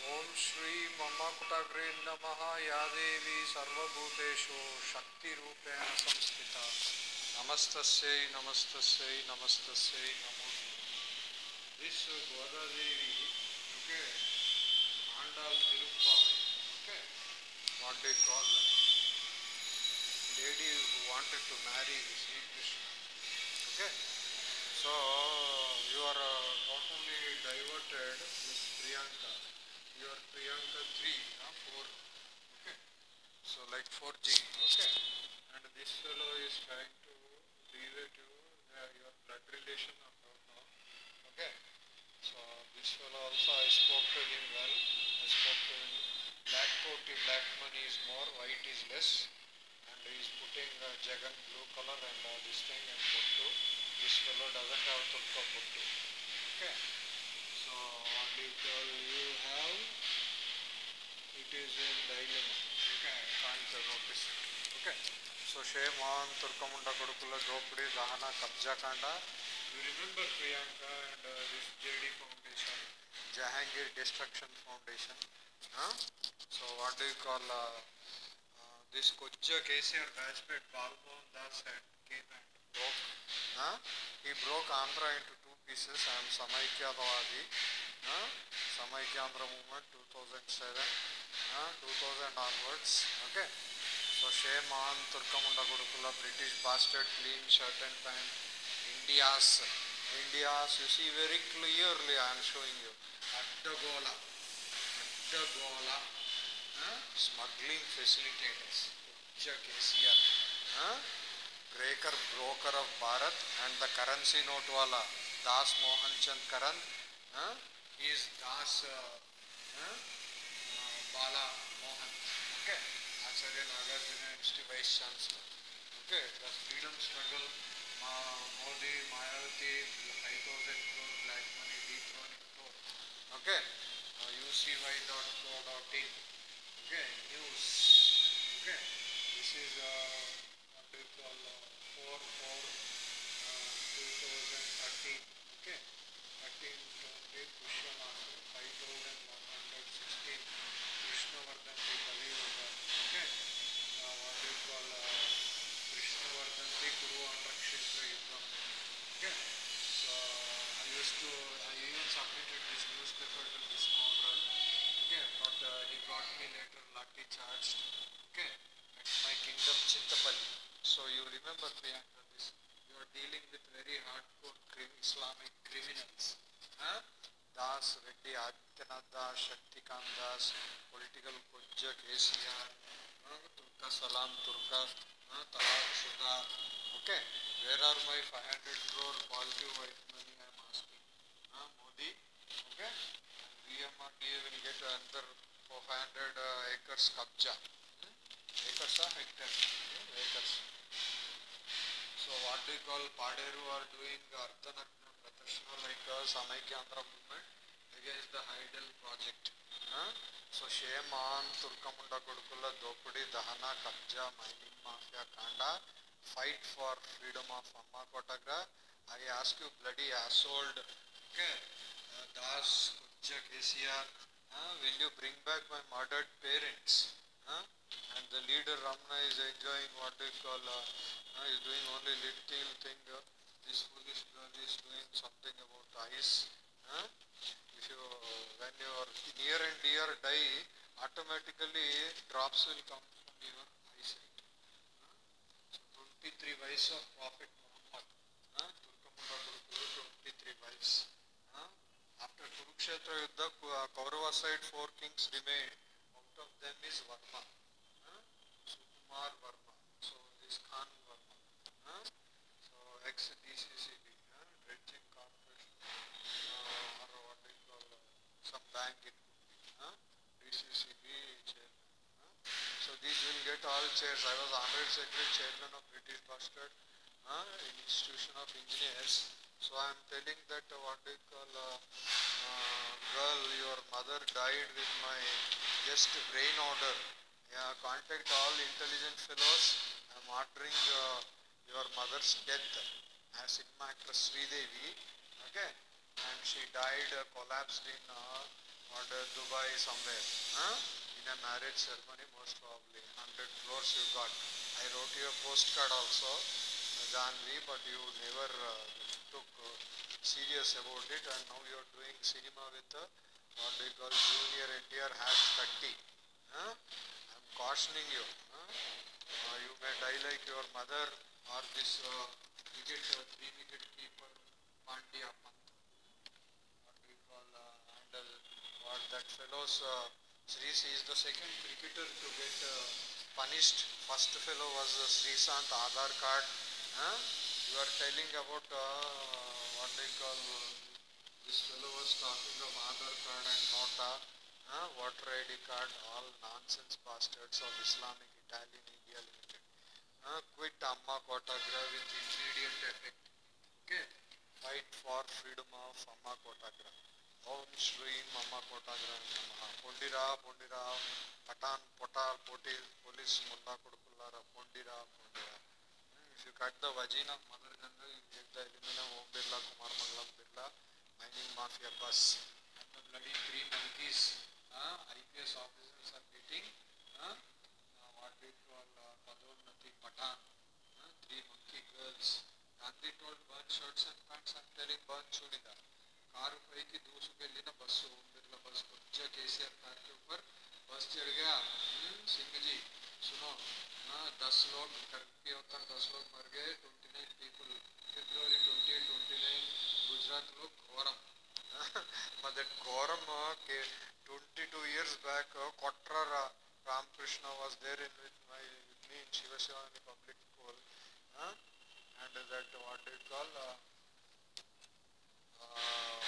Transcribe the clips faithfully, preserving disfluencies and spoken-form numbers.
Om Shri Mama Kutagre Namaha Yadevi Sarvabhuteshu Shakti Rupena Samstita Namastasya Namastasya Namastasya Namo. This Godadevi, okay, Andal Tiruppavi, okay, what they call lady who wanted to marry Sri Krishna, okay. So you are uh, totally diverted, Miss Priyanka. You are Priyanka three, huh? four, okay. So like four G, okay. And this fellow is trying to relate you, uh, your blood relation or don't know, okay. So this fellow also, I spoke to him well. I spoke to him. Black coat, black money is more, white is less. And he is putting uh, Jagan blue color and uh, this thing and Buttu. This fellow doesn't have Turka Buttu. Okay. So what do you call you have? It is in dilemma. Okay. I can't notice it. Okay. So shame on Turkamunda Kodukula Dopudi Dahana Kabja Kanda. You remember Priyanka and uh, this J D Foundation, Jahangir Destruction Foundation. Huh? So what do you call uh, uh, this Kojja K C R batchmate Balmohan Das and came and broke. Huh? He broke Andhra into two pieces and Samaikyadavadi. Huh? Samaikya-Andhra movement two thousand seven, huh? two thousand onwards. Okay. So shame on Turkamunda Gurukula, British bastard, clean shirt and pant. India's, India's, you see very clearly I am showing you. Addagola, Addagola, huh? Smuggling facilitators, Kojja K C R, huh? Breaker, broker of Bharat and the currency note wala, Das Mohan Chand Karan, huh? He is Das uh, huh? uh, Bala Mohan, okay? Acharya Nagarjuna University Vice Chancellor, okay? The freedom struggle, uh, Modi, Mayawati, five thousand crore black money, dethroning crore, okay? Uh, U C Y dot co dot in, okay? News, okay? This is uh, what do you call uh, four four twenty thirteen, okay? thirteen twenty Pushyamasa, five thousand one hundred sixteen Krishnavardhan the Kaliyoga, okay? Uh, what do you call uh, Krishnavardhan the Kuru Andrakshetra Yuddham, okay? So I used to, I even submitted this newspaper to this scoundrel, okay? But uh, he got me later lucky charged, okay? At my kingdom Chintapalli. So you remember Priyanka this, you are dealing with very hardcore crim Islamic criminals. Huh? Das, Reddy, Adityanath Das, Shaktikant Das, political Kojja K C R, uh, Turka Salam Turka, uh, Talak Sudha. Okay, where are my five hundred crore positive white money I am asking? Uh, Modi, okay, and V M R D A will get another four hundred uh, acres kabja. Hmm? Acres or hectares? Hmm? Acres. So what do you call Paderu are doing Ardhanagna Pradarshana like uh, Samaikya-Andhra movement against the Heidel project. Huh? So shame on Turkamunda Kodukula Dopudi Dahana Kabja Mining Mafia Kanda. Fight for freedom of Amma Kotagra. I ask you bloody asshole, okay, uh, Das, Kojja K C R, uh, will you bring back my murdered parents? Huh? And the leader Ramna is enjoying what they call uh, Uh, is doing only little thing. Uh, this foolish girl is doing something about ice. Uh, if you, uh, when your near and dear die, automatically drops will come from your eyesight. Uh, so twenty-three wives of Prophet Muhammad. Uh, Turkamunda Gurukulu, twenty-three wives. Uh, after Kurukshetra Yuddha, uh, Kaurava side four kings remained. Out of them is Varma. Uh, Sukumar Varma. So this Khan Varma. Huh? So ex-D C C B, huh? Dredging Corporation, uh, or what do you call uh, some bank it could be, huh? D C C B chairman. Huh? So these will get all chairs. I was honorary secretary chairman of British Bastard, huh? Institution of Engineers. So I am telling that uh, what do you call uh, uh, girl, your mother died with my just brain order. Yeah, contact all intelligent fellows. I am ordering uh, your mother's death as cinema actress Sridevi, okay, and she died, uh, collapsed in uh, or uh, Dubai somewhere, huh? In a marriage ceremony, most probably one hundred crores you got. I wrote you a postcard also, Janvi, but you never uh, took uh, serious about it, and now you are doing cinema with uh, what they call Junior N T R has thirty. Huh? I'm cautioning you. Huh? Uh, you may die like your mother or this uh, wicket, uh, three wicket keeper Pandya Pant, what we call, uh, and uh, what that fellow's uh, Sri is the second cricketer to get uh, punished. First fellow was uh, Sri Sant Aadhar card. Huh? You are telling about uh, what they call, uh, this fellow was talking of Aadhar card and Nota, huh? Voter I D card, all nonsense bastards of Islamic Italian India Limited. Uh, quit Amma Kotagra with immediate effect. Okay? Fight for freedom of Amma Kotagra. Om Shri Amma Kotagra Namaha. Pondira, Pondira, Patan, Potal, Potil, Police, Munda Kudukullara, Pondira, Pondira. If you cut the vagina of Mother Ganga, you get the aluminum Om Birla, Kumar Mangalam Birla, mining mafia bus. And the bloody three monkeys, uh, I P S officers are meeting, uh, uh, what we call uh, Padonati Patan, uh, three monkey girls. Gandhi told burn shirts and pants, I'm telling burn chudida. कारू पैकी दूसुकेल्लिन बस्सु ओम बिरला बस कुछ KCR car के ऊपर बस चढ़ गया सिंह जी सुनो हाँ दस लोग करके होता दस लोग मर गए twenty nine people February twenty eight twenty nine Gujarat लोग घोरम but that घोरम के twenty two years back Kotra Ramakrishna was there in with my with me in Shiva Shivani public school, huh? And that what they call uh, uh,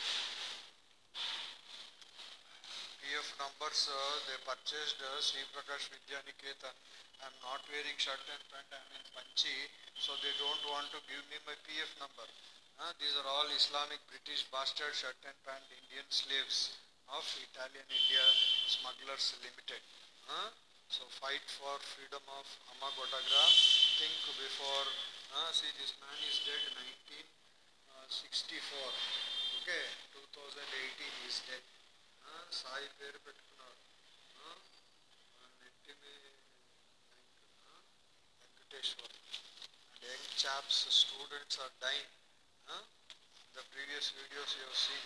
P F numbers, uh, they purchased uh, Sri Prakash Vidya Niketan. I'm not wearing shirt and pant, I'm in Panchi, so they don't want to give me my P F number. Uh, these are all Islamic British bastard shirt and pant Indian slaves of Italian India Smugglers Limited. Uh, so fight for freedom of Amma Kotagra. Think before, uh, see this man is dead nineteen sixty-four. Okay, two thousand eighteen is dead. Sai పేరు పెట్టుకున్నారు నెట్టి Venkateshwar and young chaps, students are dying. Huh? The previous videos you have seen.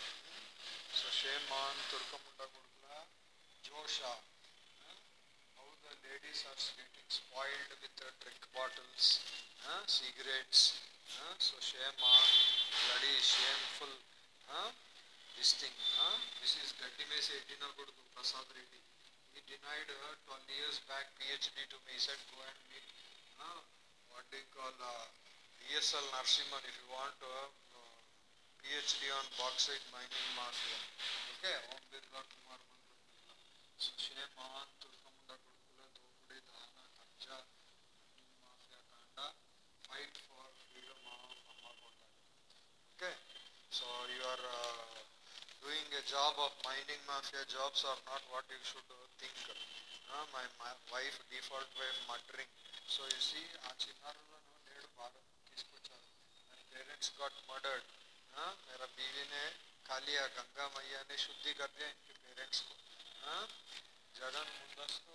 So shame on Turkamunda Gudula, Josha. Huh? How the ladies are getting spoiled with uh, drink bottles, huh? Cigarettes. Huh? So shame on, bloody shameful. Huh? This thing, huh? This is Gaddimese Edina Gudu Prasad Reddy. He denied uh, twelve years back PhD to me. He said go and meet uh, what they call uh, E S L Narsimhan if you want uh, uh, PhD on bauxite mining mafia. Okay, Om Birla Kumar Mangalam Birla. So shame on Tulkamunda Gudukula Dopudi Dana Kabja mining mafia Kanda. Fight for freedom of Amma Kota. Okay, so you are uh, doing a job of mining mafia jobs are not what you should uh, think. Uh, my, my wife, default wife, muttering. So you see, ఆ చిన్నారులను నేడు భారత్ తీసుకొచ్చారు. My parents got murdered. Uh, मेरा बीवी ने खा लिया गंगा मैया ने शुद्धि कर दिया इनके पेरेंट्स को. uh, Jagan मुंदस्तु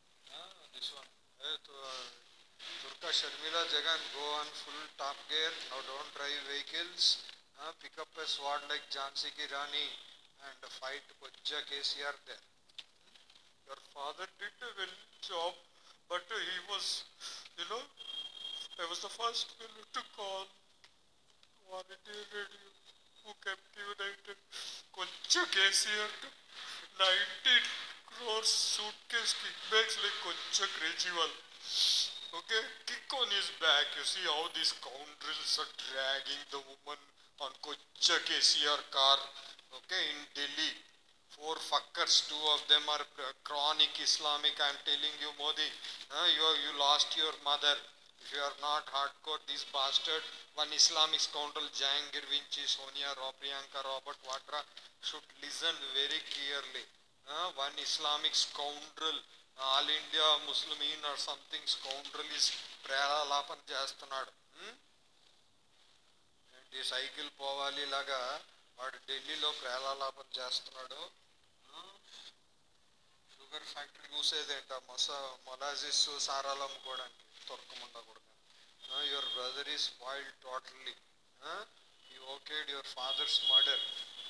this one. Uh, to, uh, Durga Sharmila Jagan, go on full top gear. Now don't drive vehicles. Uh, pick up a sword like Jhansi Ki Rani and fight Kojja K C R there. Your father did a well job, but uh, he was, you know, I was the first fellow to call Quality Radio who kept united. Kojja K C R nineteen crores suitcase kickbacks like Kojja Kejiwal. Okay, kick on his back. You see how these scoundrels are dragging the woman on Kojja K C R car, okay, in Delhi. Four fuckers, two of them are uh, chronic Islamic. I am telling you, Modi, uh, you, you lost your mother. If you are not hardcore, this bastard, one Islamic scoundrel, Jahangir Vinci, Sonia Rao, Priyanka Robert Vadra, should listen very clearly. Uh, one Islamic scoundrel, All India Muslimin or something scoundrel is pralalapan చేస్తున్నాడు. ఈ cycle పోవాలి లాగా వాడు ఢిల్లీలో ప్రేలాలాపన చేస్తున్నాడు. Sugar factory చూసేదేంట మొస మొలాజిస్ సారాలు అమ్ముకోవడానికి తొరకముండా కూడా. Your brother is spoiled totally. You okayed your father's murder.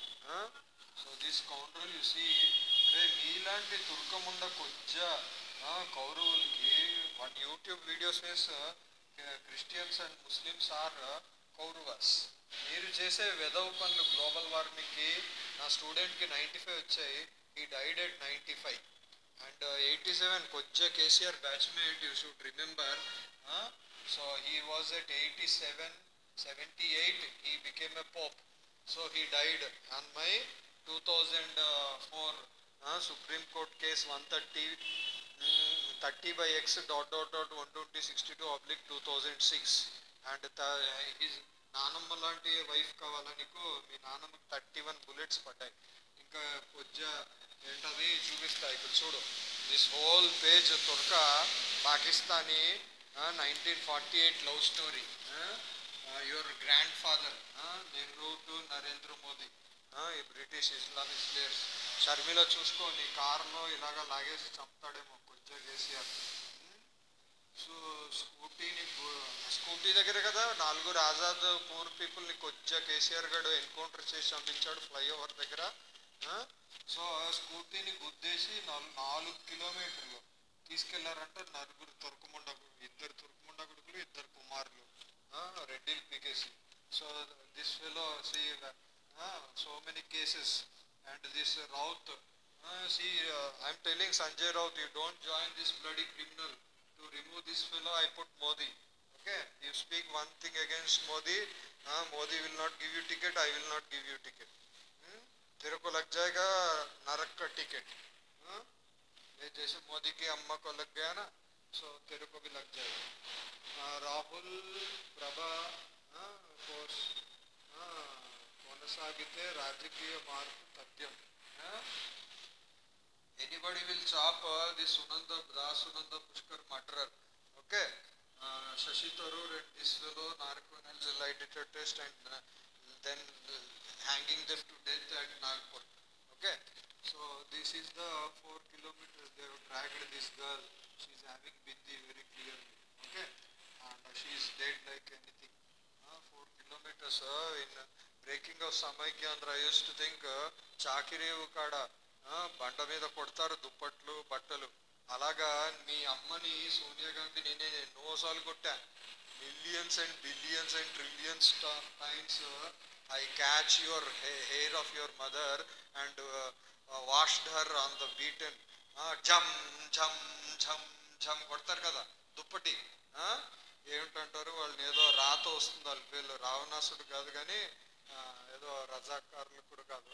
So this counter you see. రే మీలాంటి తుర్కముండ కొజ్జ కౌరవులకి one YouTube video says Christians and Muslims are Kauravas. మీరు చేసే వెదవ పనులు గ్లోబల్ వార్మింగ్కి నా స్టూడెంట్కి నైంటీ ఫైవ్ వచ్చాయి. ఈ died at ninety five and eighty seven కొజ్జ KCR batchmate you should remember. So he was at eighty seven seventy eight he became a pope. So he died on my two thousand four Supreme Court case one thirty thirty by X dot dot dot one twenty sixty two oblique two thousand six. And his నానమ్మ లాంటి wife కావాలా నీకు? మీ నానమ్మకి thirty one bullets పడ్డాయి. ఇంకా కొజ్జ ఏంటది చూపిస్తా ఇక్కడ చూడు. దిస్ హోల్ పేజ్ తుర్క Pakistani nineteen forty eight love story. Your grandfather Nehru to Narendra Modi, ఈ బ్రిటిష్ ఇస్లామిక్ ప్లేయర్స్. షర్మిల చూసుకో, నీ కారులో ఇలాగా లాగేసి చంపుతాడేమో కొజ్జ కేసీఆర్. సో స్కూటీని స్కూటీ దగ్గర కదా నాలుగురు ఆజాద్ పూర్ పీపుల్ని కొజ్జ కేసీఆర్ గడు ఎన్కౌంటర్ చేసి చంపించాడు ఫ్లైఓవర్ దగ్గర. సో స్కూటీని గుద్దేసి నాలుగు నాలుగు కిలోమీటర్లు తీసుకెళ్లారంటే నలుగురు తుర్కముండ, ఇద్దరు తుర్కముండ కొడుకులు, ఇద్దరు కుమారులు రెడ్డిలు పీకేసి. So this fellow see so many cases. And this Raut, see I'm telling Sanjay Raut, you don't join this bloody criminal. To remove this fellow, I put Modi. Okay, you speak one thing against Modi, uh, Modi will not give you ticket, I will not give you ticket. hmm? तेरे को लग जाएगा नरक का ticket. huh? ये जैसे मोदी की अम्मा को लग गया ना, so तेरे को भी लग जाएगा. uh, राहुल प्रभा कोर्स కొనసాగితే రాజకీయ మార్పు తథ్యం. Anybody will chop uh, the Sunanda, Das Sunanda Pushkar murderer. Okay. Uh, Shashi Tharoor and this fellow, narco-analysis, lie detector test, and uh, then uh, hanging them to death at Nagpur. Okay. So this is the four kilometers they have dragged this girl. She is having bindi very clearly. Okay. And uh, she is dead like anything. Uh, four kilometers uh, in uh, breaking of Samaikandra. I used to think uh, Chakiri Ukada. బండ మీద కొడతారు దుప్పట్లు బట్టలు. అలాగా నీ అమ్మని సోనియా గాంధీ నేనే ఎన్నోసార్లు కొట్టా. Millions and billions and trillions times I catch your hair of your mother and washed her on the beaten. జమ్ జమ్ జమ్ జమ్ కొడతారు కదా దుప్పటి. ఏమిటంటారు వాళ్ళని, ఏదో రాత వస్తుంది వాళ్ళ పేర్లు. రావణాసుడు కాదు కానీ ఏదో రజాకార్లు కూడా కాదు.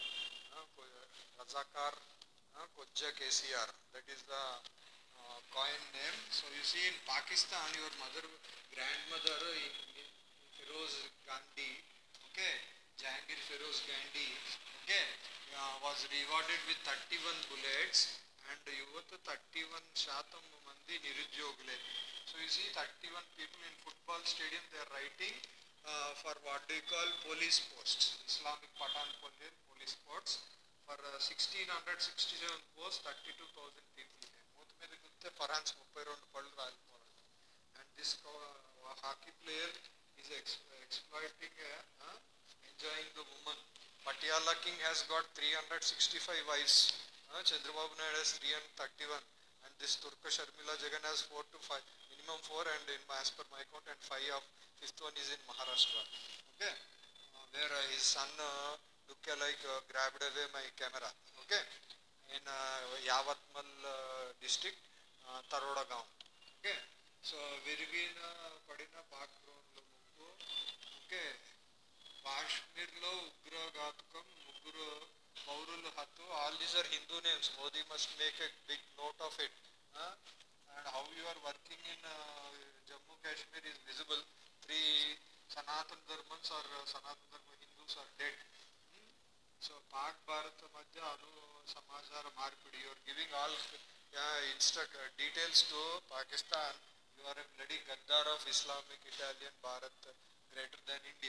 Razakar uh, Kojja K C R, that is the uh, coin name. So you see in Pakistan, your mother, grandmother uh, Feroz Gandhi, okay, Jahangir Feroz Gandhi, okay, uh, was rewarded with thirty-one bullets, and yuvathu thirty-one shatam mandi nirudyogule. So you see thirty-one people in football stadium, they are writing uh, for what do you call police posts, Islamic Patan police posts. For uh, sixteen sixty-seven posts, thirty-two thousand people came. మూత మీద గుర్తే ఫరాన్స్ ముప్పై రెండు పళ్ళు రాలిపోవాలి. And this uh, hockey player is ex exploiting, uh, uh, enjoying the woman. Patiala King has got three hundred sixty-five wives. Uh, Chandrababu Naidu has three hundred thirty-one. And this Turka Sharmila Jagan has four to five, minimum four, and in as per my count, and five of fifth one is in Maharashtra. Okay, uh, where uh, his son. Uh, look like uh, grabbed away my camera. Okay, in uh, Yavatmal uh, district, uh, Taroda Gaon. Okay, so Virgina Padina Park Ground. Okay, Kashmir lo Ugra Gatukam Muguru Maurul Hatu. All these are Hindu names. Modi must make a big note of it. Huh? And how you are working in uh, Jammu Kashmir is visible. Three Sanatan Dharmans or uh, Sanatan Dharma Hindus are dead. So Pak Bharat Madhya Anu Samachara Marpidi, you are giving all uh, instruct uh, details to Pakistan. You are a bloody Gaddar of Islamic Italian Bharat, uh, greater than India.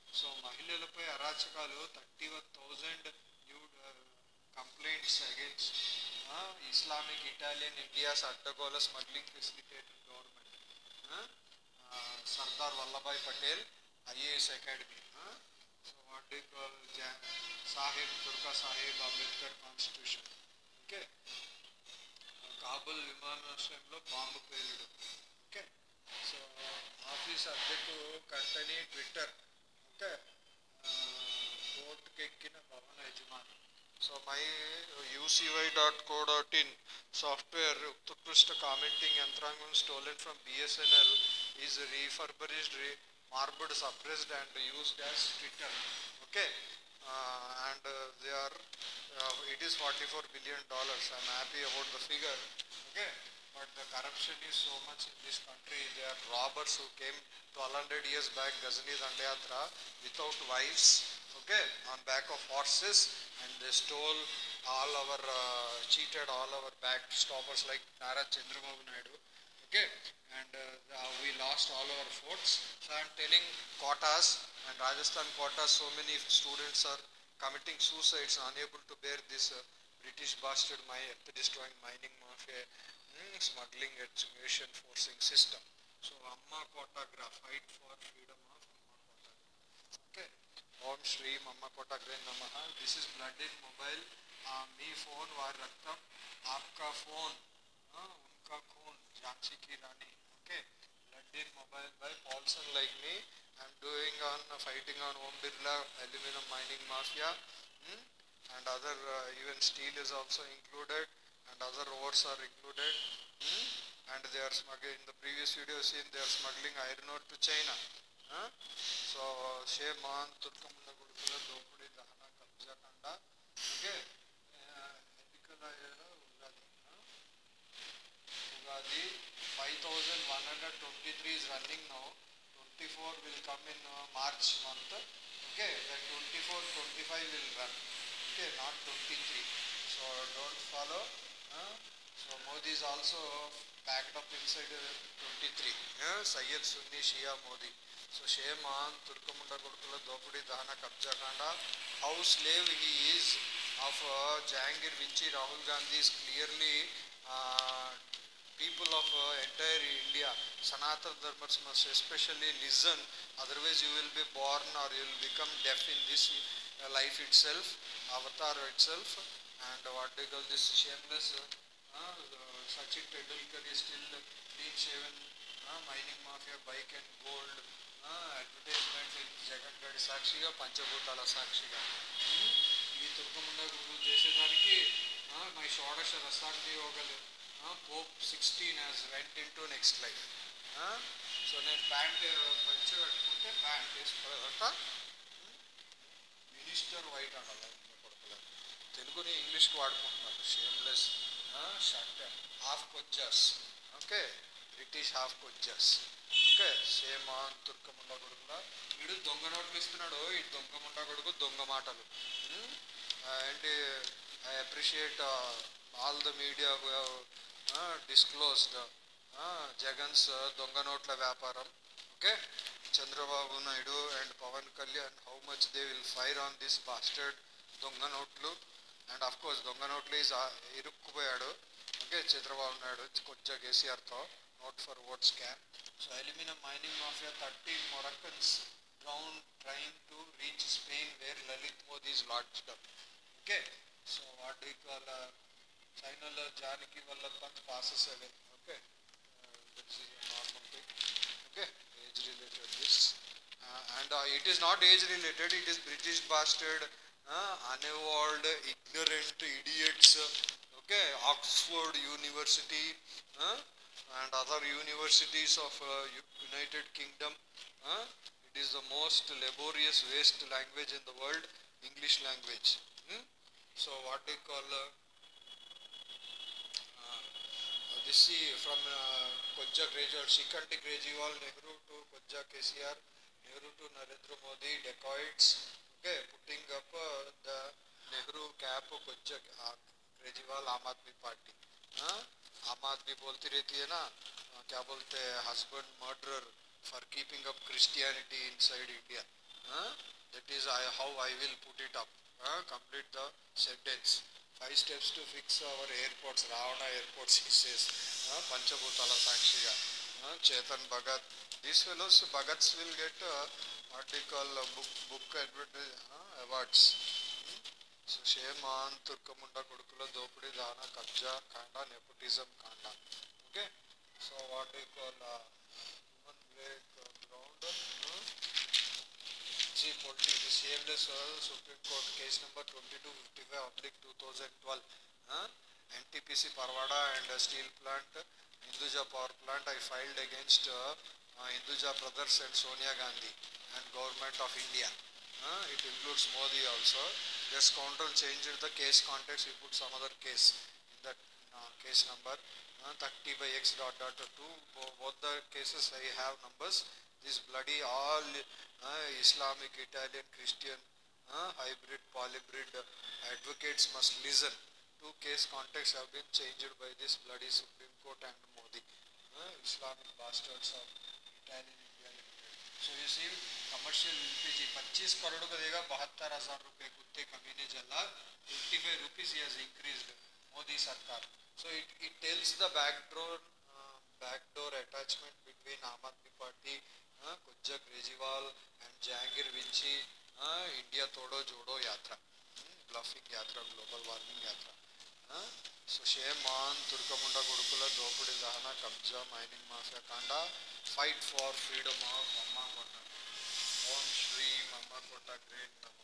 So మహిళలపై అరాచకాలు thirty one thousand new complaints against Islamic Italian India's అడ్డగోల smuggling facilitated government Sardar Vallabhbhai Patel IAS academy. So what do call Saheb Durga Saheb Ambedkar constitution. Okay, Kabul విమానాశ్రయంలో bomb పేలుడు. Okay, so office అద్దెకు కట్టని Twitter. Okay, కోర్టుకు ఎక్కిన భవన యజమాని. So my UCY dot co dot in software ఉత్కృష్ట కామెంటింగ్ యంత్రాంగం stolen from BSNL is refurbished, marbled, suppressed and used as Twitter. Okay, and they are it is forty-four billion dollars. I am happy about the figure. Okay, but the corruption is so much in this country. They are robbers who came twelve hundred years back, Ghazni Dandayatra, without wives. Okay, on back of horses, and they stole all our, uh, cheated all our back stoppers like Nara Chandrababu Naidu. Okay, and uh, uh, we lost all our forts. So I am telling quotas and Rajasthan quotas. So many students are committing suicides, unable to bear this uh, British bastard my destroying mining mafia, mm, smuggling, education, forcing system. So Amma Kotagra, fight for freedom of Amma Kotagra. Okay, Om Shri Amma Kotagra Namaha. This is blood in mobile. Uh, me phone war raktam, aapka phone, uh, unka khoon, Jhansi ki Rani. Okay, blood in mobile by Paulson like me. I am doing on uh, fighting on Om Birla, aluminum mining mafia, hmm? and other uh, even steel is also included, and other ores are included, hmm? and they are smuggling. In the previous video seen they are smuggling iron ore to China. Huh? So Sheh Man Turkamunda Gudukula Dopudi Dahana Kabja Kanda. Okay, Ugadi five thousand one hundred twenty-three is running now. twenty-four will come in uh, March month. Okay, then twenty-four, twenty-five will run. Okay, not twenty-three. So don't follow. Uh, so Modi is also packed up inside uh, twenty-three. Yeah, Sayyid Sunni Shia Modi. So Sheh Man Turkamunda Gurukula Dopudi Dahana Kabja Kanda. How slave he is of uh, Jahangir Vinci Rahul Gandhi is clearly uh, people of uh, entire India, Sanatana Dharmas must especially listen, otherwise you will be born or you will become deaf in this uh, life itself, avatar itself. And uh, what they call this shameless, uh, uh, Sachin Tendulkar is still clean shaven, uh, mining mafia, bike and gold, uh, advertisement in Jagan Gadi Sakshiga, Panchabhutala Sakshiga. ఈ తుర్కముండ గురు చేసేదానికి మై షోడశ రసాగ్ని యోగలు Pope sixteen has went into next life. Uh, so నేను pant పంచ కట్టుకుంటే pant వేసుకోలేదంట. Minister white అనాలి కొడుకులేదు, తెలుగుని ఇంగ్లీష్కి వాడుకుంటున్నారు. షేమ్లెస్ షర్ట్ హాఫ్ కొజ్జాస్. ఓకే, బ్రిటిష్ హాఫ్ కొజ్జాస్. ఓకే, సేమ్ ఆన్ తుర్కముండ కొడుకులా వీడు దొంగ నోట్లు ఇస్తున్నాడు. ఈ దొంగ ముండ కొడుకు దొంగ మాటలు. ఏంటి, I appreciate all the media who have Uh, disclosed uh, Jagan's uh, donga notla vyaparam. Okay, Chandrababu Naidu and Pawan Kalyan, how much they will fire on this bastard donga notlu. And of course donga notlu is irukkupoyadu. Okay, Chandrababu Naidu konja K C R tho not for vote scam. So aluminum mining mafia, thirty Moroccans drowned trying to reach Spain where Lalit Modi is lodged up. Okay, so what do you call uh, China Janaki Vallabh Pant passes away. Okay, uh, this is a normal thing. Okay, age related this, uh, and uh, it is not age related. It is British bastard, uh, unevolved, ignorant idiots. Uh, okay, Oxford University uh, and other universities of uh, United Kingdom. Uh, it is the most laborious waste language in the world, English language. Hmm? So what they call uh, this see from uh, Kojja Grejwal, Shikanti Grejwal, Nehru to Kojja K C R, Nehru to Narendra Modi, dacoits. Okay, putting up uh, the Nehru cap Kojja uh, Grejwal Aam Aadmi Party. हाँ, आम आदमी बोलती रहती है ना, क्या बोलते हैं, husband murderer for keeping up Christianity inside India. हाँ, That is I, how I will put it up. Uh, complete the sentence. Five steps to fix our airports. Ravana airports, he says. Uh, Panchabhutala Sakshiga. Uh, Chetan Bhagat. These fellows, Bhagats will get uh, what they call uh, book, book advertise, uh, awards. Hmm? So, Sheman, Turkamunda, Kudukula, Dopudi, Dana, Kabja, Kanda, Nepotism, Kanda. Okay? So, what they call uh, human break uh, ground. Uh, See, politi the shameless uh, Supreme Court case number twenty-two fifty-five oblique twenty twelve. Huh? N T P C Parvada and uh, steel plant, Hinduja power plant I filed against uh, uh, Hinduja brothers and Sonia Gandhi and government of India. Uh, it includes Modi also. This scoundrel changed the case context. He put some other case in that uh, case number uh, thirty by X dot dot two. Both the cases I have numbers. This bloody all uh, Islamic, Italian, Christian, uh, hybrid, polybrid uh, advocates must listen. Two case contexts have been changed by this bloody Supreme Court and Modi. Uh, Islamic bastards of Italian India Limited. So you see, commercial L P G twenty-five crore का देगा बहत्तर हजार रुपए कुत्ते कमीने जल्ला twenty-five rupees he has increased Modi Sarkar. So it, it tells the backdoor uh, backdoor attachment between Aam Aadmi Party, uh, Kujja Kejriwal and Jahangir Vinci, uh, India Todo Jodo Yatra, hmm, bluffing Yatra, global warming Yatra. Uh, so shame on Turkamunda Gurukula, Dopudi Dahana, Kabja, mining mafia Kanda, fight for freedom of Amma Kota. Om Shri Amma Kota, great Namo.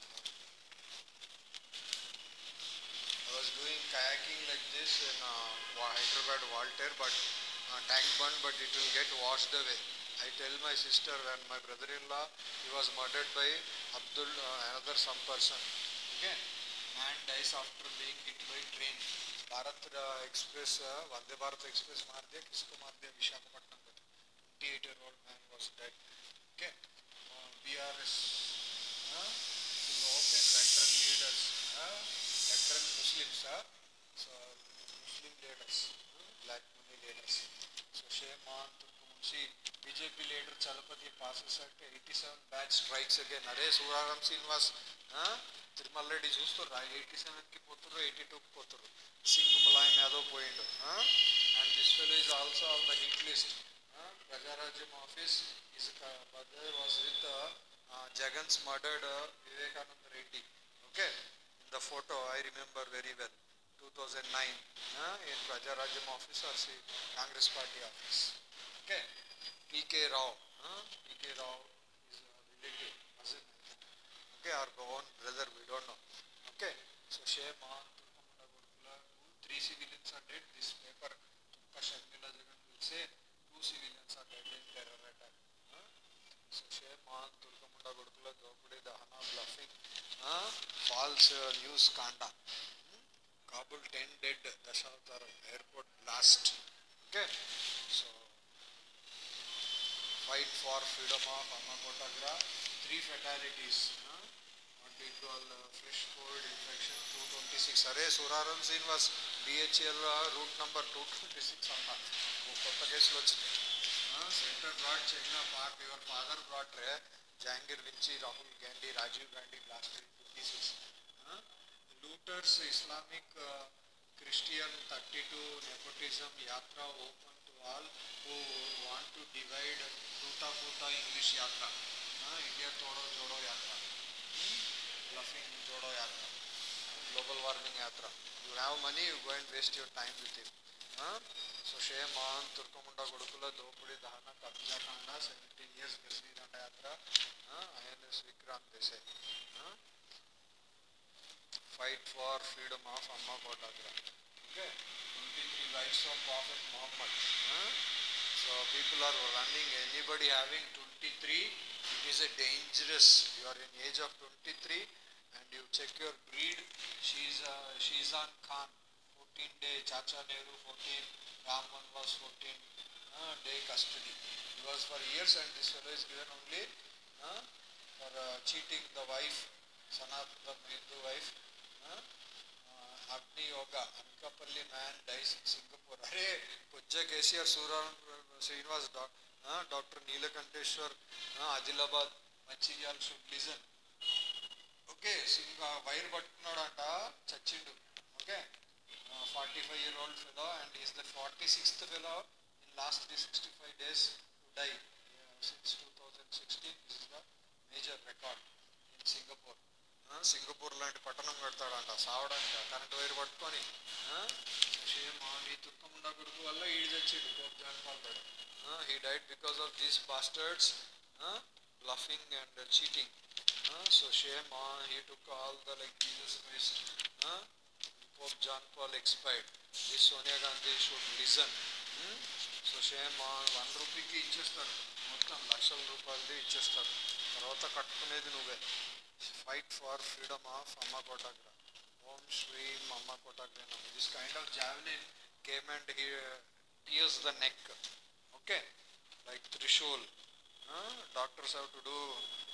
I was doing kayaking like this in uh, Hyderabad Walter, but uh, tank bund, but it will get washed away. I tell my sister and my brother-in-law, he was murdered by Abdul, uh, another some person. Okay, man dies after being hit by train. Bharat uh, Express, uh, Vande Bharat Express मार दिया, किसको मार दिया? विशाखापट्टनम में twenty-eight year old man was dead. Okay, uh, B R S, uh, to open veteran leaders, uh, veteran Muslims, uh, so Muslim leaders, uh, black money leaders. So shame on Turkmenchi. B J P leader Chalapati passes at eighty-seven batch strikes again. Are Suraram Srinivas, uh, Tirmal Reddy చూస్తారు eighty-seven కి పోతురు eighty-two కి పోతురు Singh Mulayam Yadav పోయిండు uh, and this fellow is also on the hit list. uh, Prajarajyam office his brother was with uh, uh, Jagan's murdered uh, Vivekananda Reddy. Okay, in the photo I remember very well, two thousand nine uh, in Prajarajyam office or see Congress party office. Okay, P K Rao, uh, P K Rao is a relative, cousin. Okay, our own brother, we don't know. Okay, so shame on Turkamunda Gurukula, two, three civilians are dead. This paper, Turka Sharmila Jagan will say two civilians are dead in terror attack. Huh? So shame on Turkamunda Gurukula, Dopudi Dahana bluffing, uh, false uh, news kanda. Hmm? Kabul ten dead, Dashavtaram airport blast. Okay, so fight for freedom of Amma Kotagra, three fatalities. Huh? What we call uh, fresh cold infection two twenty-six. Are Suraram Srinivas B H L uh, route number two twenty-six అన్న కొత్త కేసులు వచ్చినాయి. Center brought China Park, your father brought uh, Jahangir Vinci, Rahul Gandhi, Rajiv Gandhi blasted in fifty-six. Uh, looters, Islamic, uh, Christian thirty-two, nepotism, Yatra open to all who want to divide Tuta Futa English Yatra. Uh, India Todo Jodo Yatra. Hmm? Bluffing Jodo Yatra. Global warming Yatra. You have money, you go and waste your time with him. Uh, so shame on Turkamunda Gurukula, Dopudi Dahana, Kabja Kanda, seventeen years Gasiranda Yatra. Uh, I N S Vikram, they say. Uh, fight for freedom of Amma Kotagra. Okay, twenty-three wives of Prophet Muhammad. Huh? So people are running, anybody having twenty-three, it is a dangerous. You are in age of twenty-three and you check your breed. She's uh, Shizan Khan, fourteen day, Chacha Nehru fourteen, Raman was fourteen uh, day custody. He was for years and this fellow is given only uh, for uh, cheating the wife, Sanat, the Hindu wife. Uh, Agni Yoga, Ankapalli man dies in Singapore. Are Pujja K C R Suraram Srinivas, uh, Doctor Neelakanteshwar, uh, Adilabad, Manchirial should listen. Okay సింగ wire పట్టుకున్నాడంట చచ్చిండు okay forty five year old fellow and is the forty sixth fellow in last three sixty five days to die since two thousand sixteen this is the major record in Singapore Singapore లాంటి పట్టణం కడతాడంట సావడానికి current wire పట్టుకొని same మీ తుర్కముండా కొడుకు వల్ల ఈడు చచ్చిండు పోప్ జాన్ పాల్ గడు he died because of these bastards bluffing and uh, cheating uh, so shame on he took all the like Jesus Christ uh, Pope John Paul expired this Sonia Gandhi should listen hmm? so shame on one rupee ki ఇచ్చేస్తారు మొత్తం లక్షల రూపాయలది ఇచ్చేస్తారు తర్వాత కట్టుకునేది నువ్వే fight for freedom of అమ్మ కోటాగ్ర ఓం శ్రీం అమ్మ కోటాగ్ర నమః this kind of javelin came and he uh, pierced the neck okay like Trishul. Uh, doctors have to do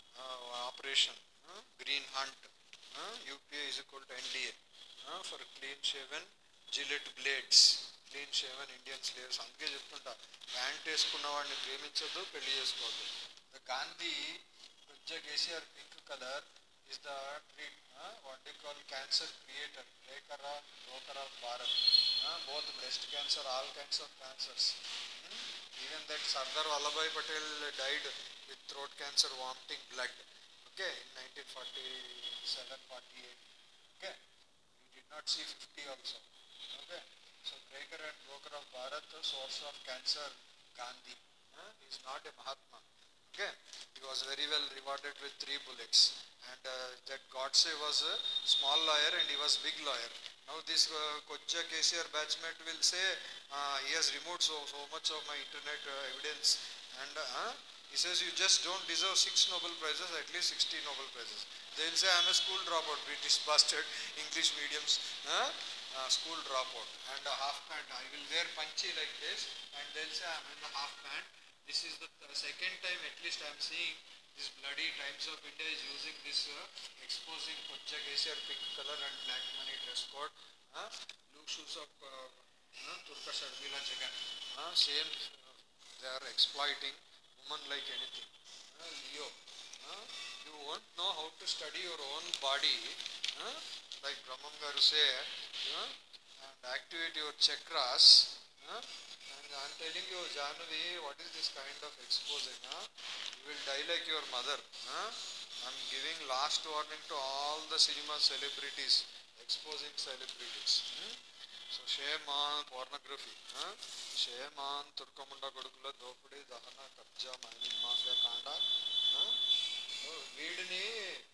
uh, operation uh, green hunt uh, U P A is equal to N D A uh, for clean shaven Gillette blades clean shaven Indian slaves అందుకే చెప్తుంటా pant వేసుకున్న వాడిని ప్రేమించొద్దు పెళ్లి చేసుకోవద్దు the Gandhi కొంచెం KCR pink colour is the treat uh, what they call cancer creator Rekara Dokara Bharat uh, both breast cancer all kinds of cancers hmm? Even that Sardar Vallabhbhai Patel died with throat cancer vomiting blood okay in nineteen forty-seven forty-eight okay he did not see fifty also okay so breaker and broker of Bharat source of cancer Gandhi uh, he is not a Mahatma okay he was very well rewarded with three bullets and uh, that Godse was a small lawyer and he was big lawyer. Now this uh, Kojja K C R batchmate will say uh, he has removed so, so much of my internet uh, evidence and uh, he says you just don't deserve six Nobel Prizes, at least sixty Nobel Prizes. They will say I am a school dropout, British bastard, English mediums, uh, uh, school dropout and a half pant. I will wear punchy like this and they will say I am in the half pant. This is the th second time at least I am seeing this bloody Times of India is using this uh, exposing Kojja K C R pink color and black money dress code, uh, blue shoes of uh, uh, Turka Sharmila Jagan. Uh, same, uh, they are exploiting women like anything. Uh, Leo, uh, you won't know how to study your own body, uh, like Brahman Garu say, uh, and activate your chakras. Uh, and I am telling you, Janvi, what is this kind of exposing? Huh? You will die like your mother. Huh? I am giving last warning to all the cinema celebrities, exposing celebrities. Hmm? So shame on pornography. Huh? Shame on Turkamunda Kodukula Dopudi, Dahana, Kabja, Mining Mafia Kanda. Huh? So Veedini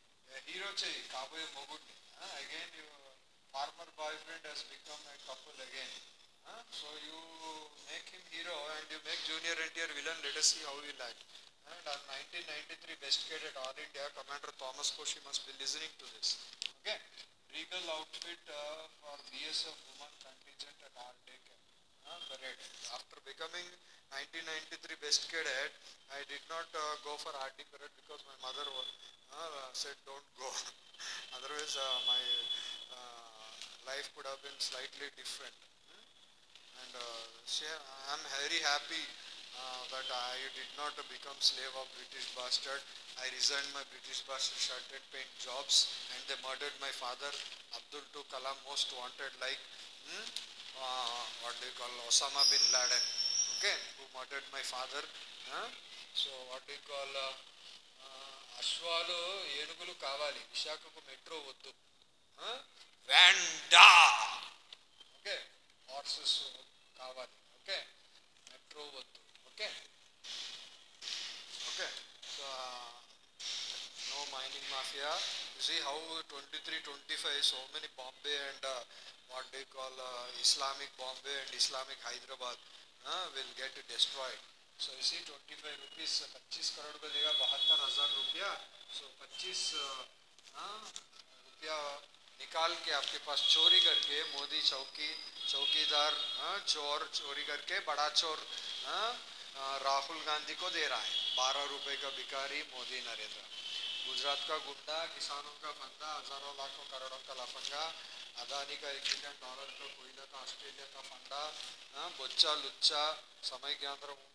hero chai, Kaboye Mogudni. Huh? Again your farmer boyfriend has become a couple again. Huh? So you make him hero and you make Junior N T R villain. Let us see how he will act. And our nineteen ninety-three best cadet All India Commander Thomas Koshi must be listening to this. Okay, regal outfit uh, for B S F women contingent at R D K uh, parade. After becoming nineteen ninety-three best cadet, I did not uh, go for R D parade because my mother uh, said don't go. Otherwise, uh, my uh, life could have been slightly different. And uh, I am very happy uh, that I did not become slave of British bastard. I resigned my British bastard shirted paint jobs and they murdered my father, Abdul to Kalam, most wanted like hmm, uh, what do you call Osama bin Laden, okay, who murdered my father. Huh? So what do you call uh, uh, Ashwalu Yenugulu Kavali, Vishakaku metro Voddu. Huh? Vanda. Okay, horses Kavali. Okay, metro Voddu. Okay, okay. So uh, no mining mafia. You see how twenty-three twenty-five so many Bombay and uh, what they call uh, Islamic Bombay and Islamic Hyderabad uh, will get destroyed. So you see twenty-five rupees, twenty-five crore का देगा बहत्तर हजार रुपया. So twenty-five uh, रुपया निकाल के आपके पास चोरी करके मोदी चौकी चौकीदार चोर चोरी करके बड़ा चोर राहुल गांधी को दे रहा है. बारह रुपए का भिखारी मोदी नरेंद्र. गुजरात का गुंडा किसानों का फंदा हजारों लाखों करोड़ों का लफंगा. अदानी का एक बिलियन डॉलर का कोयला का ऑस्ट्रेलिया का फंडा. बोच्चा लुच्चा समय के अंदर movement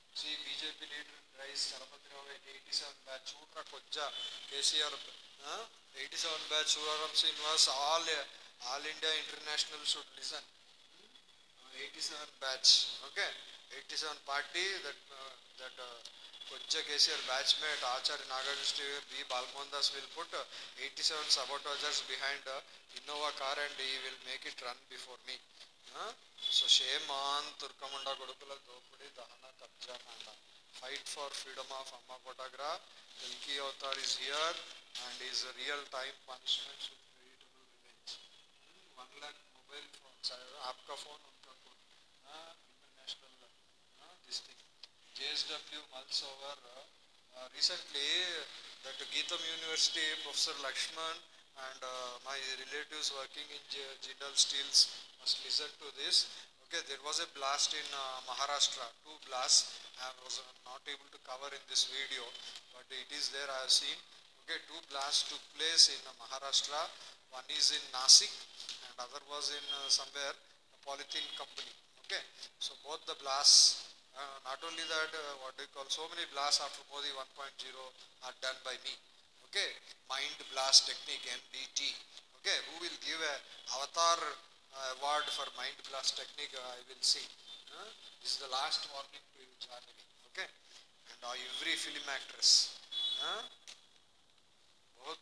See, B J P leader Rice Chalapati Rao eighty-seven batch, Chutra Koja, K C R, uh, eighty-seven batch, Suraram Srinivas, all, uh, all India International should listen. Uh, eighty-seven batch, okay? eighty-seven party that, uh, that uh, Koja K C R batchmate Acharya Nagarjuna B. Balmondas will put uh, eighty-seven sabotagers behind uh, Innova car and he will make it run before me. Huh? So shame on Turkamunda Kodukula Dopudi Dahana Kabja Manda. Fight for freedom of Amma Kotagra. Kalki Avatar is here and his real time punishment should veritable revenge. Hmm? One lakh mobile phones. Aapka phone, unka phone. Uh, international uh, this thing. J S W months over. Uh, uh, recently, that Geetam University, Professor Lakshman and uh, my relatives working in Jindal Steels must listen to this. Okay, there was a blast in uh, Maharashtra, two blasts. I was uh, not able to cover in this video, but it is there, I have seen. Okay, two blasts took place in uh, Maharashtra. One is in Nasik and other was in uh, somewhere, a polythene company. Okay, so both the blasts, uh, not only that, uh, what do you call, so many blasts after Modi one point oh are done by me. Okay, mind blast technique, M B T. Okay, who will give a avatar uh, award for mind blast technique? uh, I will see. Uh, this is the last warning to you, Janvi. Okay, and uh, every film actress. Uh, बहुत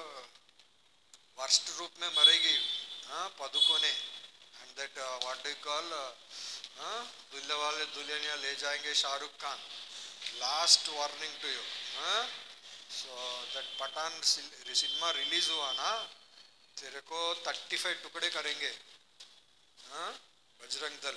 worst रूप में मरेगी, हाँ पदुकोने, and that uh, what do you call, हाँ दुल्हे वाले दुल्हनिया ले जाएंगे Shahrukh Khan. Last warning to you. हाँ so that Pathan cinema release हुआ ना, तेरे को thirty-five टुकड़े करेंगे, हाँ Bajrang Dal.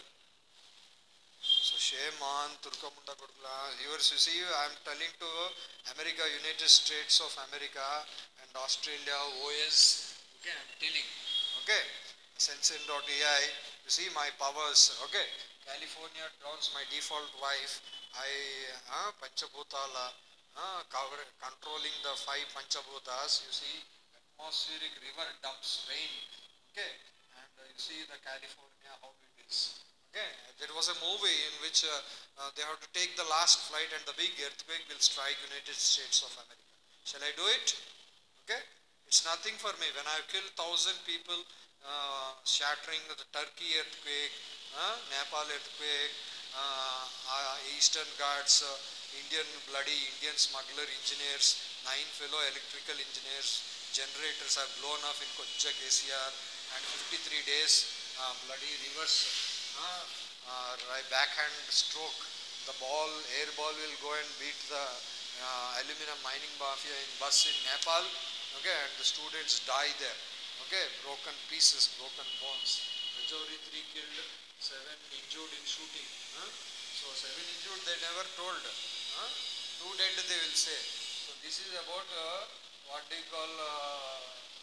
So shame on Turkamunda Kodukla. Viewers, you see, I am telling to America, United States of America and Australia, O S. Okay, I am telling. Okay, Sensen dot A I. You see my powers. Okay, California drowns my default wife. I uh, Panchabhutala uh, cover, controlling the five Panchabhutas. You see, atmospheric river dumps rain. Okay, and uh, you see the California how it is. Okay, there was a movie in which uh, uh, they have to take the last flight and the big earthquake will strike United States of America. Shall I do it? Okay, it's nothing for me. When I killed thousand people, uh, shattering the Turkey earthquake, uh, Nepal earthquake, uh, uh, Eastern Ghats, uh, Indian bloody Indian smuggler engineers, nine fellow electrical engineers, generators are blown off in Koja K C R, and fifty-three days uh, bloody reverse. Uh, uh, right backhand stroke, the ball, air ball will go and beat the uh, aluminum mining mafia in bus in Nepal. Okay, and the students die there. Okay, broken pieces, broken bones. Majority three killed, seven injured in shooting. Huh? So seven injured they never told. Huh? Two dead they will say. So this is about uh, what they call uh,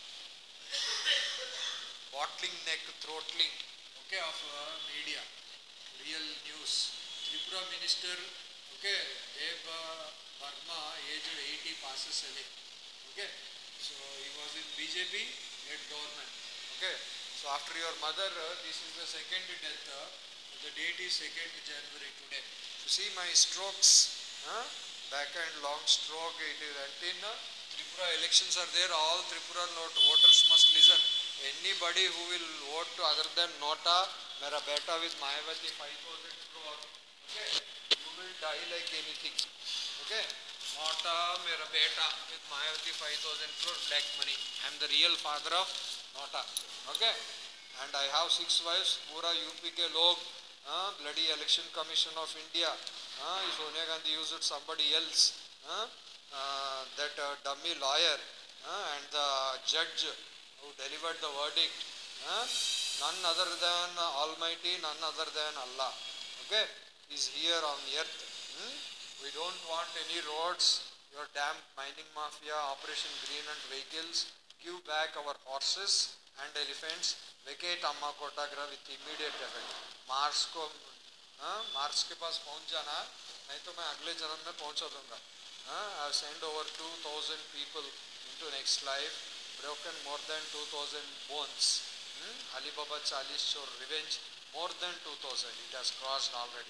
bottling neck, throttling. Okay, of uh, media, real news. Tripura minister, okay, Dev uh, Verma, aged eighty, passes away. Okay, so he was in B J P, led government. Okay, so after your mother, uh, this is the second death. Uh, the date is second January today. You see my strokes, huh? Back and long stroke, it is antenna. Tripura elections are there, all Tripura voters must listen. Anybody who will vote to other than Nota, Mera Beta with Mayavati five thousand crore, okay, you will die like anything. Okay, Nota, Mera Beta with Mayavati five thousand crore black money. I am the real father of Nota. Okay, and I have six wives, Pura U P K Log, uh, bloody election commission of India. Uh, if Sonia Gandhi used it, somebody else. Uh, uh, that uh, dummy lawyer uh, and the judge who delivered the verdict. Uh, none other than Almighty, none other than Allah. Okay, is here on the earth. Hmm? We don't want any roads. Your damn mining mafia, Operation Green and vehicles. Give back our horses and elephants. Vacate Amma Kotagra with immediate effect. Mars को Mars के पास पहुंच जाना, नहीं तो मैं अगले जन्म में पहुंचा दूंगा. I have sent over two thousand people into next life, broken more than two thousand bones. Hmm? Alibaba Chalis Chor revenge, more than two thousand, it has crossed already.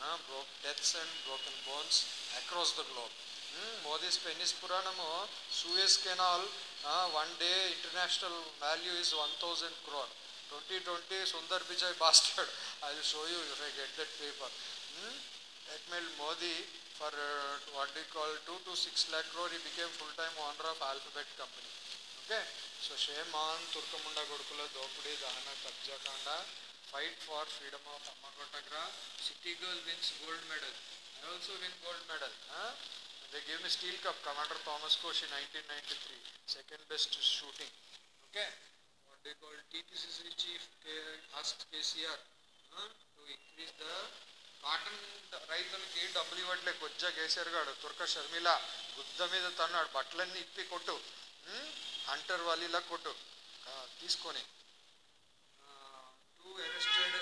uh, broke deaths and broken bones across the globe. Hmm, Modi's Penis Puranamo, Suez Canal, uh, one day international value is one thousand crore. twenty twenty Sundar Pichai bastard. I will show you if I get that paper. Hmm? Ekmel Modi for uh, what they call two to six lakh crore, he became full-time owner of Alphabet company. Okay, so shame on Turkamunda Gurukula Dopudi Dahana Kabja Kanda, fight for freedom of Amma Kotagra. City girl wins gold medal. I also win gold medal. Huh? They gave me steel cup. Commander Thomas Koshi nineteen ninety-three, second best shooting. Okay, what they call T P C C chief asked K C R huh, to increase the cotton రైతులకి డబ్బులు ఇవ్వట్లే. కొజ్జా కేసీఆర్ గారు తుర్క షర్మిల గుద్ద మీద తన్నాడు, బట్టలన్నీ ఇప్పి కొట్టు, Hunter వాలీలా కొట్టు తీసుకొని. టూ అరెస్టెడ్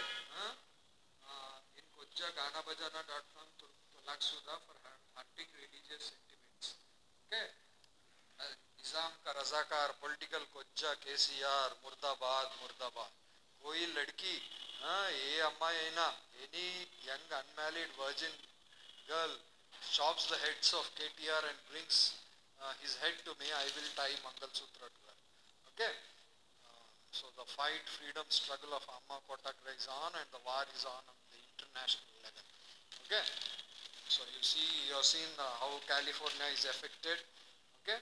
ఇన్ కొజ్జా gaana bajana dot com talaq shuda for hunting religious sentiments. Okay, Nizam का रजाकार पॉलिटिकल कोज्जा केसीआर मुर्दाबाद मुर्दाबाद. कोई लड़की हाँ ये अम्मा ना any young unmarried virgin girl chops the heads of K T R and brings uh, his head to me, I will tie Mangal Sutra to her. Okay, uh, so the fight, freedom struggle of Amma Kotagra is on, and the war is on on the international level. Okay, so you see, you have seen uh, how California is affected. Okay,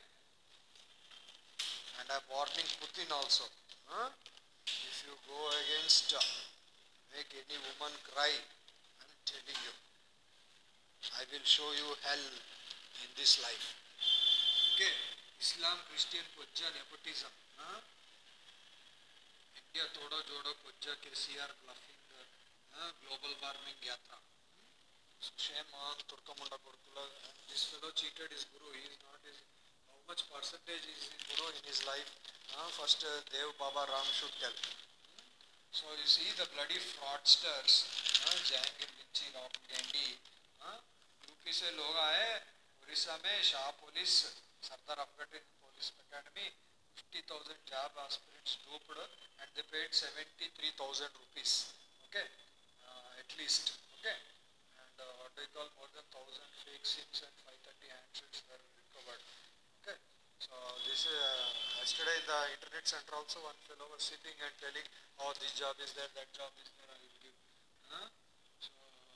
and I am warning Putin also. Huh? If you go against, uh, make any woman cry, I am telling you, I will show you hell in this life. Okay, Islam, Christian, Kojja, nepotism. Huh? India Todo Jodo, Kojja, K C R, bluffing, uh, global warming yatra. So shame on Turkamunda Gurukula. This fellow cheated his guru. He is not his. How much percentage is his guru in his life? Uh, first, uh, Dev Baba Ram should tell. So you see the bloody fraudsters, uh, Jahangir Vinci, Rahul Gandhi, uh, U P से लोग आए उड़ीसा में Shah police Sardar अफगट police academy, fifty thousand job aspirants duped and they paid seventy-three thousand rupees. Okay, uh, at least. Okay, and uh, what they call more than one thousand fake SIMs and five hundred thirty handsets were recovered. Okay, so this uh, yesterday in the internet center also one fellow was sitting and telling, oh this job is there, that job is there, I will give. Huh? So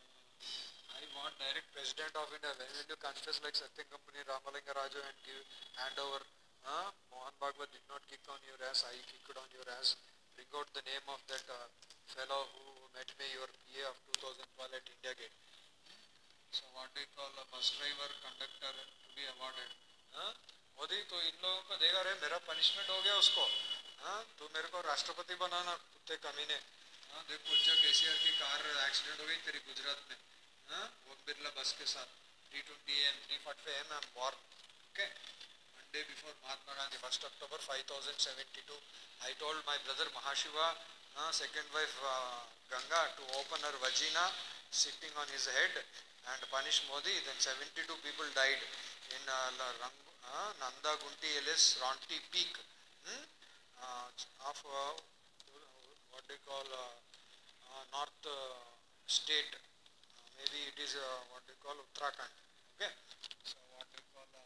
I want direct President of India, when will you confess like Satyam Company, Ramalinga Raju and give hand over? Huh? Mohan Bhagwat did not kick on your ass, I kicked on your ass. Bring out the name of that uh, fellow who met me, your P A of two thousand twelve at India Gate. So what do you call a bus driver, conductor to be awarded? Huh? Modi तो इन लोगों को देगा रे, मेरा punishment हो गया उसको. हाँ, तू मेरे को राष्ट्रपति बनाना कुत्ते कमीने. हाँ, देख कोज्जा केसीआर की कार एक्सीडेंट हो गई तेरी गुजरात में. हाँ, ओम बिरला बस के साथ three twenty A M, three forty-five A M I am born. Okay, one day before Mahatma Gandhi, first October five thousand seventy-two, I told my brother Mahashiva, uh, second wife uh, Ganga, to open her vagina, sitting on his head and punish Modi. Then seventy-two people died in uh, Rang, uh, Nanda Gunti Ellis Ronti Peak hmm? uh, of uh, what they call uh, uh, North uh, state. Uh, maybe it is uh, what they call Uttarakhand. Okay, so what they call uh,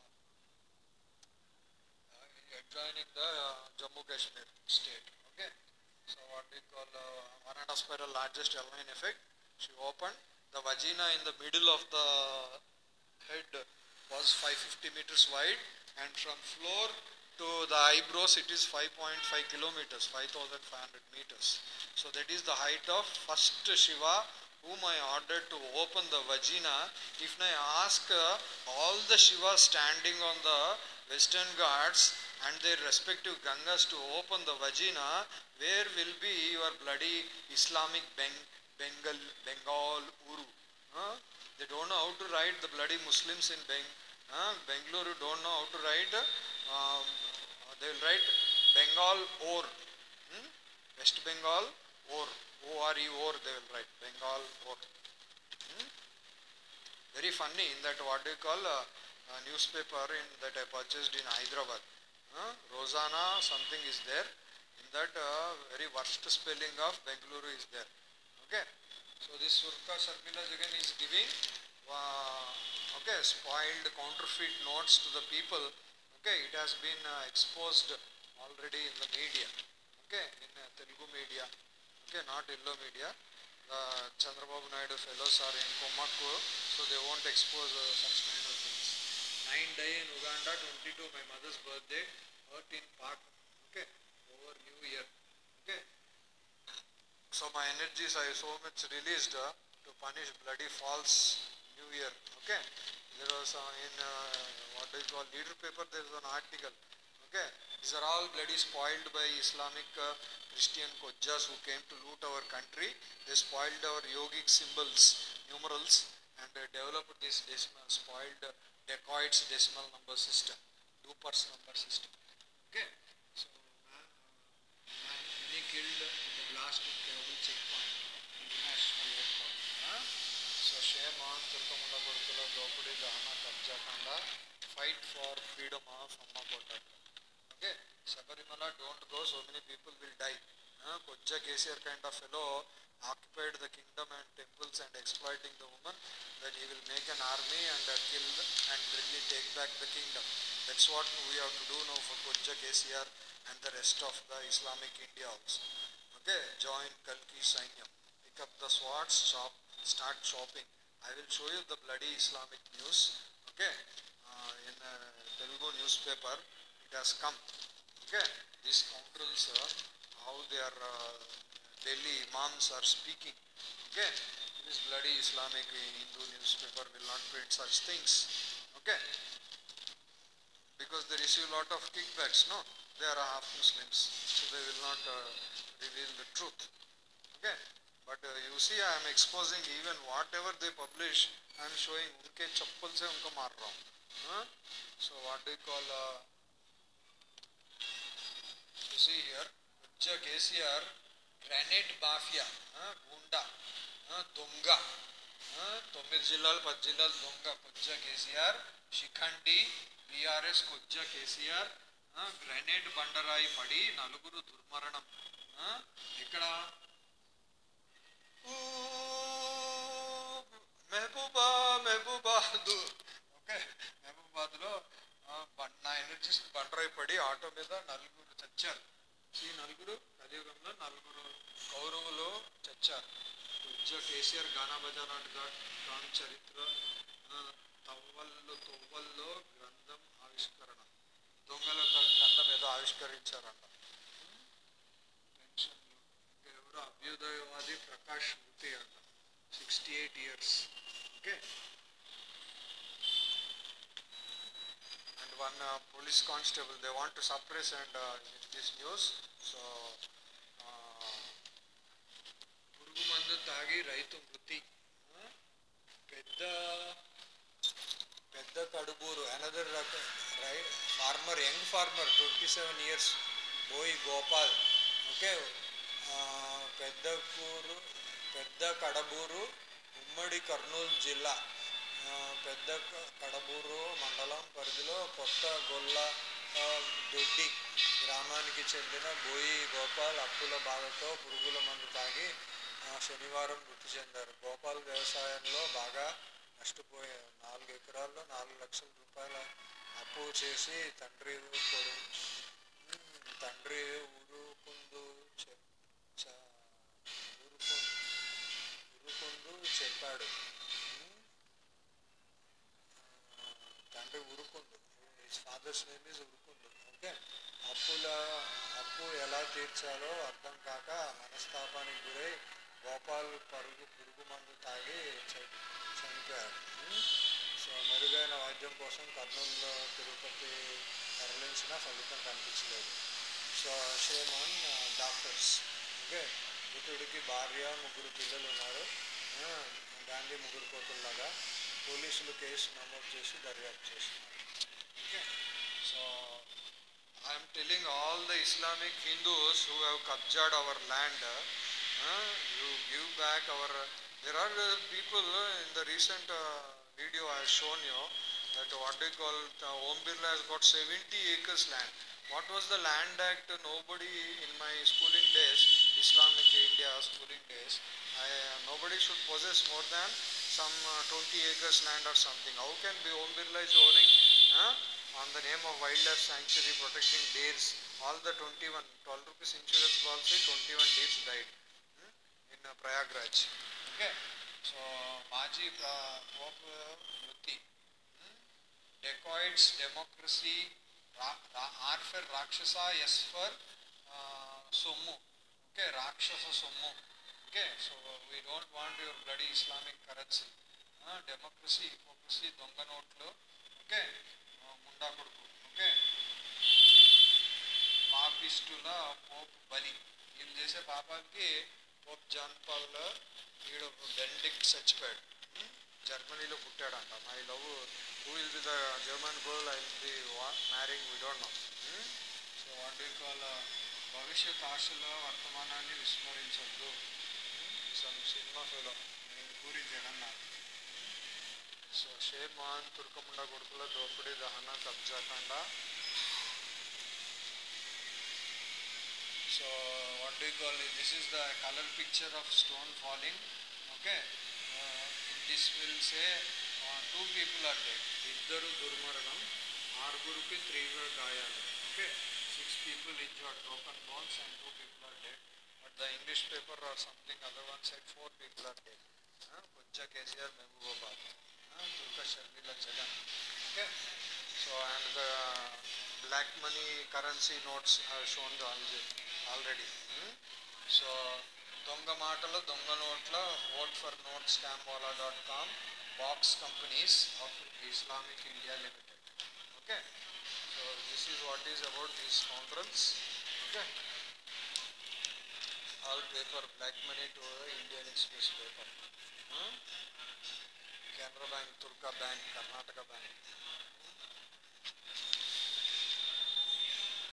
uh, adjoining the uh, Jammu Kashmir state. Okay, so what they call uh, one and a half spiral largest airline effect. She opened the vagina in the middle of the head was five hundred fifty meters wide, and from floor to the eyebrows it is five point five kilometers, five thousand five hundred meters. So that is the height of first Shiva whom I ordered to open the vagina. If I ask uh, all the Shivas standing on the western ghats and their respective Gangas to open the vagina, where will be your bloody Islamic Beng Bengal, Bengal Uru? Huh? They don't know how to write, the bloody Muslims in Beng, uh, Bengaluru don't know how to write, um, they will write Bengal or, hmm? West Bengal or, O R E or they will write, Bengal or. Hmm? Very funny in that what they call a, a newspaper in that I purchased in Hyderabad. Uh, Rosanna something is there, in that uh, very worst spelling of Bengaluru is there. Okay. So this Surka Sarpilaj again is giving uh, okay, spoiled counterfeit notes to the people. Okay, it has been uh, exposed already in the media. Okay, in uh, Telugu media. Okay, not yellow media. The Chandrababu Naidu fellows are in Komakku, so they won't expose uh, such kind of things. Nine day in Uganda, twenty-two my mother's birthday, hurt in park. Okay, over New Year. Okay, so my energies are so much released uh, to punish bloody false New Year. Okay, there was uh, in uh, what do you call leader paper. There is an article. Okay, these are all bloody spoiled by Islamic uh, Christian Kojjas who came to loot our country. They spoiled our yogic symbols, numerals, and they developed this decimal, spoiled uh, dacoits decimal number system, loopers number system. Okay, so man, uh, man, many killed in the blast in Kabul checkpoint, international airport. Huh? So shame on Turkamunda Kodukula, Dopudi, Dahana, Kabja Kanda, fight for freedom of Amma Kota. Okay, Sabarimala don't go, so many people will die. Uh, Kojja K C R kind of fellow occupied the kingdom and temples and exploiting the woman, then he will make an army and uh, kill and really take back the kingdom. That's what we have to do now for Kojja K C R and the rest of the Islamic India also. Okay, join Kalki Sainyam, pick up the swords, shop, start shopping. I will show you the bloody Islamic news. Okay, uh, in a Telugu newspaper, it has come. Okay, these scoundrels, uh, how their uh, Delhi imams are speaking. Okay, this bloody Islamic Hindu newspaper will not print such things. Okay, because they receive a lot of kickbacks. No, they are half Muslims, so they will not uh, reveal the truth. Okay, but uh, you see, I am exposing even whatever they publish. I am showing उनके चप्पल से उनको मार रहा हूँ. Huh? So what do you call? Uh, you see here, Kojja K C R, granite mafia, uh, gunda, uh, donga, uh, తొమ్మిది జిల్లాలు పది జిల్లాలు దొంగ Kojja K C R, Shikhandi, B R S Kojja K C R, grenade బండరాయి పడి నలుగురు దుర్మరణం. ఇక్కడ మెహబూబా మెహబూబాద్. ఓకే, మెహబూబాద్లో నా ఎనర్జిస్ట్ బండరాయి పడి ఆటో మీద నలుగురు చచ్చారు. ఈ నలుగురు కలియుగంలో నలుగురు కౌరవులు చచ్చారు. Kojja K C R gaana bajana గాన్ చరిత్ర తవ్వల్లో తొవ్వల్లో గ్రంథం ఆవిష్కరణ. దొంగల గ్రంథం ఏదో ఆవిష్కరించారంట. పెన్షన్లు ఎవరు అభ్యుదయవాది ప్రకాష్ మృతి అంట, sixty eight years. Okay, and one uh, police constable, they want to suppress and uh, this news. So పురుగు మందు తాగి రైతు మృతి. పెద్ద పెద్ద Kaduburu another right farmer, young farmer, twenty seven years, Boyi Gopal. Okay, పెద్ద కూరు పెద్ద కడబూరు ఉమ్మడి కర్నూలు జిల్లా పెద్ద కడబూరు మండలం పరిధిలో కొత్త గొల్ల దొడ్డి గ్రామానికి చెందిన బోయి గోపాల్ అప్పుల బాధతో పురుగుల మందు తాగి శనివారం మృతి చెందారు. గోపాల్ వ్యవసాయంలో బాగా నష్టపోయారు. నాలుగు ఎకరాల్లో నాలుగు లక్షల రూపాయల అప్పు చేసి తండ్రి కొడు తండ్రి ఊరుకుందు ఊరుకు ఊరుకుందు చెప్పాడు. తండ్రి Urukundu, his father's name is Urukundu. Okay, అప్పుల అప్పు ఎలా తీర్చాలో అర్థం కాక మనస్తాపానికి గురై గోపాల్ పరుగు పురుగు మందు తాగి చనిపోయాడు. సో మెరుగైన వైద్యం కోసం కర్నూలులో తిరుపతి తరలించిన ఫలితం కనిపించలేదు. So shame on doctors. Okay, మృతుడికి భార్య ముగ్గురు పిల్లలు ఉన్నారు. గాంధీ ముగ్గురు కోతుల్లాగా పోలీసులు కేసు నమోదు చేసి దర్యాప్తు చేస్తున్నారు. Okay, so I'm telling all the Islamic Hindus who have కబ్జాడ్ our land, you give back our. There are uh, people uh, in the recent uh, video I have shown you that what they call uh, Om Birla has got seventy acres land. What was the land act? Nobody in my schooling days, Islamic India schooling days, I, uh, Nobody should possess more than some uh, twenty acres land or something. How can be Om Birla is owning uh, on the name of wildlife sanctuary protecting deers? All the twenty-one, twelve rupees insurance policy, twenty-one deers died hmm, in uh, Prayagraj. Okay. So, Maji Pope Vruti. Dacoits, democracy, ra, ra, R for Rakshasa, S for uh, Sommu. Okay, Rakshasa Sommu. Okay, so we don't want your bloody Islamic currency. Uh, democracy, hypocrisy, donga notlu. Okay, uh, munda koduku. Okay, పాపిస్టుల pope బలి వీళ్ళు చేసే పాపానికి Pope John Paul వీడు Benedict చచ్చిపోయాడు జర్మనీలో పుట్టాడంట my love who will be the German girl I will be marrying we don't know so what do call భవిష్యత్ ఆశల వర్తమానాన్ని విస్మరించద్దు some cinema fellow Puri Jagannadh so షేర్ మహాన్ తుర్కముండ కొడుకుల దోపిడీ దహన కబ్జాకాండ. So what do you call it? This is the color picture of stone falling. Okay. Uh, this will say uh, two people are dead. Iddaru durmaranam, arguruki తీవ్ర గాయాలు. Okay. Six people injured, broken bones, and two people are dead. But the English paper or something other one said four people are dead. Kunja K C R Mehboobabaad. Turka Sharmila Jagan. Okay. So and the black money currency notes are shown the already. Hmm? So దొంగ మాటలు దొంగ నోట్ల vote for note scam wala dot com box companies of Islamic India Limited. Okay. So this is what is about these scoundrels. Okay. All paper black money to the Indian Express paper. Hmm? Canara Bank, Turka Bank, Karnataka Bank.